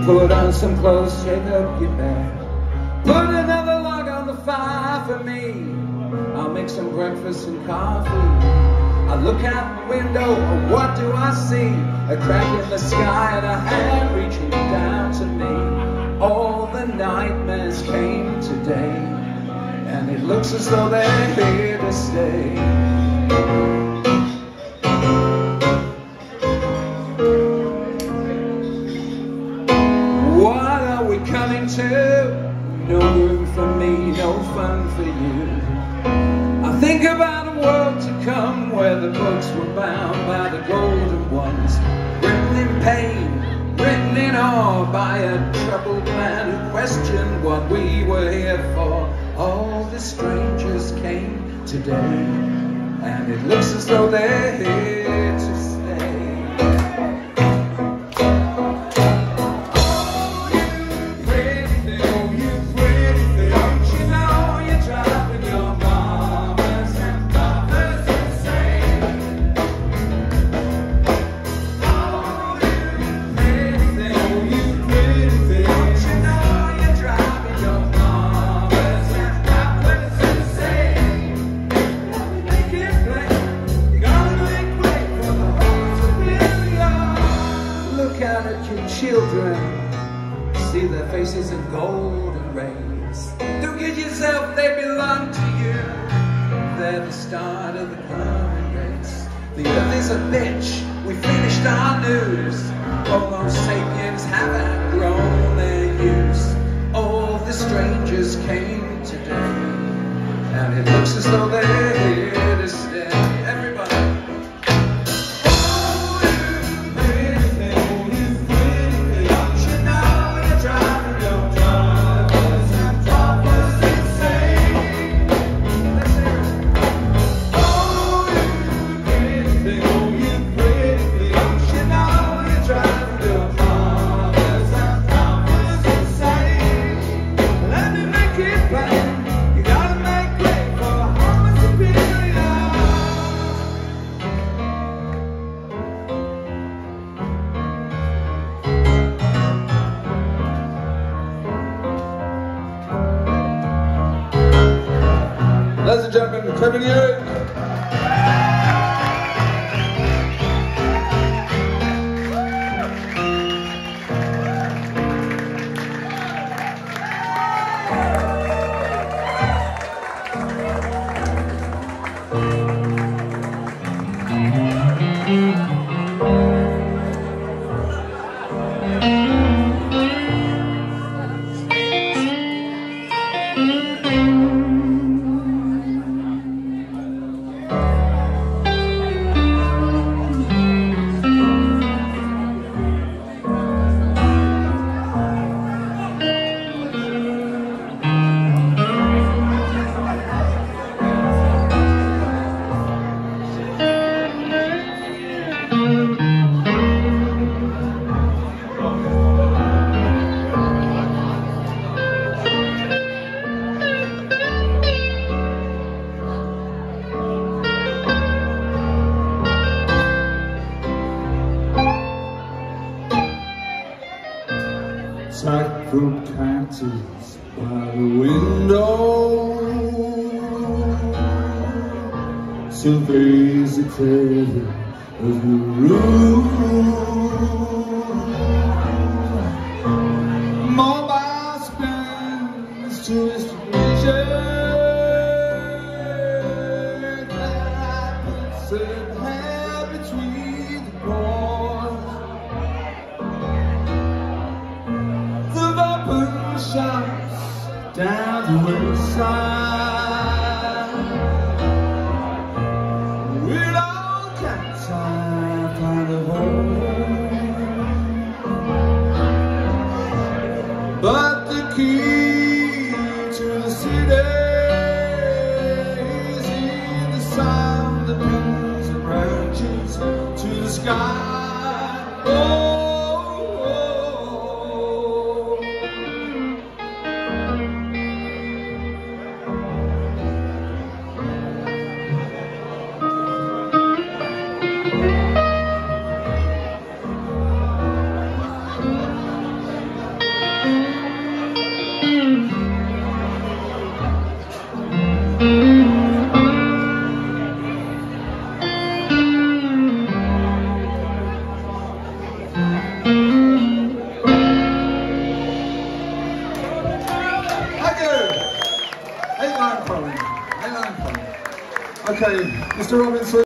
Put on some clothes, shake up your bed. Put another log on the fire for me. I'll make some breakfast and coffee. I look out the window, what do I see? A crack in the sky and a hand reaching down to me. All the nightmares came today, and it looks as though they're here to stay. What are we coming to? No room for me, no fun for you. I think about a world to come where the books were bound by the golden ones, written in pain, written in awe by a troubled man who questioned what we were here for. All the strangers came today, and it looks as though they're here to stay. Children, see their faces in golden rays. Don't kid yourself, they belong to you. They're the start of the coming race. The earth is a bitch, we finished our news. Homo sapiens have outgrown their use. All the strangers came today, and it looks as though they're here to stay. Everybody. Ladies and gentlemen, Kevin Ewing. Tightrope canters by the window, surveys the clever of the room. Mobile spins to distribution, that puts a hand between the boys. Shots down the west side. We don't got time to find a home, but the key to the city is in the sound that comes Okay, Mr. Robinson.